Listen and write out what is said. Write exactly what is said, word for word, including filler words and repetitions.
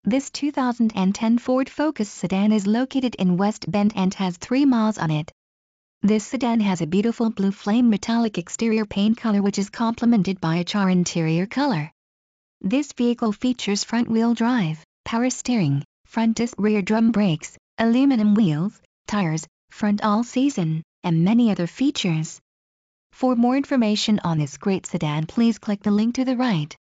This two thousand ten Ford Focus sedan is located in West Bend and has three miles on it. This sedan has a beautiful blue flame metallic exterior paint color which is complemented by a CHAR interior color. This vehicle features front-wheel drive, power steering, front disc rear drum brakes, aluminum wheels, tires, front all-season, and many other features. For more information on this great sedan, please click the link to the right.